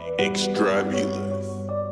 Extravulous.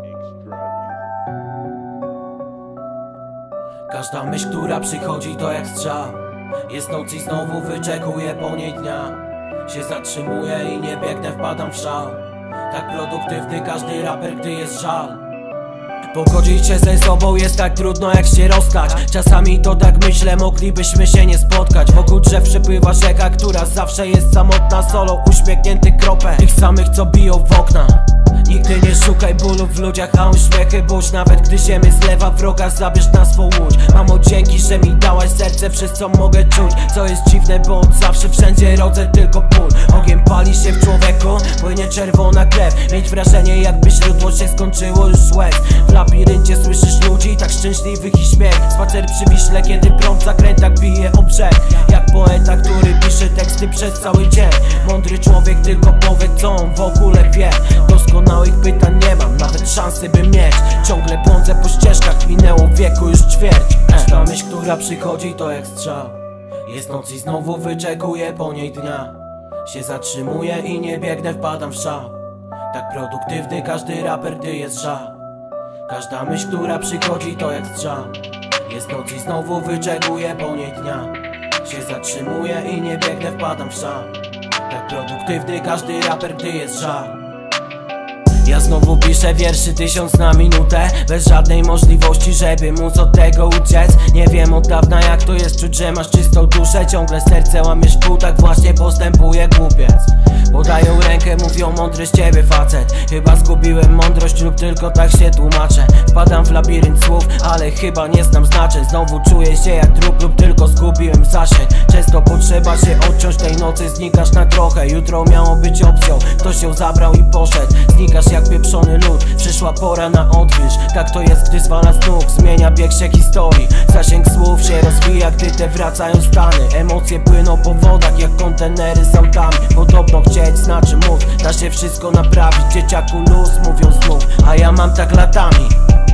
Każda myśl, która przychodzi, to jak strzał. Jest noc i znowu wyczekuję po niej dnia. Się zatrzymuję i nie biegnę, wpadam w szał. Tak produktywny każdy raper, gdy jest żal. Pogodzić się ze sobą jest tak trudno jak się rozstać. Czasami to tak myślę, moglibyśmy się nie spotkać. Wokół drzew przepływa rzeka, która zawsze jest samotna. Solo uśmiechnięty kropel, tych samych co biją w okna. Nigdy nie szukaj bólu w ludziach, a uśmiechy budź. Nawet gdy ziemię zlewa wroga, zabierz na swą łódź. Mamo, dzięki, że mi dałaś serce, przez co mogę czuć. Co jest dziwne, bo od zawsze wszędzie rodzę tylko ból. Ogień pali się w człowieku, płynie czerwona krew. Mieć wrażenie, jakby źródło się skończyło już z łez. W labiryncie słyszysz ludzi tak szczęśliwych i śmiech. Spacer przy Wiśle, kiedy prąd w zakrętach bije o brzeg. Jak poeta, który pisze teksty przez cały dzień. Mądry człowiek tylko powie, co on w ogóle wie. Doskonałych pytań nie mam, nawet szansy by mieć. Ciągle błądzę po ścieżkach, minęło wieku już ćwierć. Każda myśl, która przychodzi, to jak strzał. Jest noc i znowu wyczekuję po niej dnia. Się zatrzymuję i nie biegnę, wpadam w szał. Tak produktywny każdy raper, gdy jest żal. Każda myśl, która przychodzi, to jak strzał. Jest noc i znowu wyczekuję po niej dnia. Się zatrzymuję i nie biegnę, wpadam w szał. Tak produktywny każdy raper, gdy jest żal. Ja znowu piszę wierszy 1000 na minutę, bez żadnej możliwości, żeby móc od tego uciec. Nie wiem od dawna jak to jest czuć, że masz czystą duszę. Ciągle serce łamiesz w pół, tak właśnie postępuje głupiec. Podają rękę, mówią mądry z ciebie facet. Chyba zgubiłem mądrość lub tylko tak się tłumaczę. Wpadam w labirynt słów, ale chyba nie znam znaczeń. Znowu czuję się jak trup lub tylko zgubiłem zasięg. Często potrzeba się odciąć, tej nocy znikasz na trochę. Jutro miało być opcją, ktoś ją zabrał i poszedł. Znikasz jak pieprzony lód, przyszła pora na odwilż. Tak to jest, gdy zwala z nóg, zmienia bieg się historii. Zasięg słów się rozwija, gdy te wracają stany. Emocje płyną po wodach jak kontenery z autami. Podobno chcieć znaczy mów, da się wszystko naprawić. Dzieciaku luz, mówią znów, a ja mam tak latami.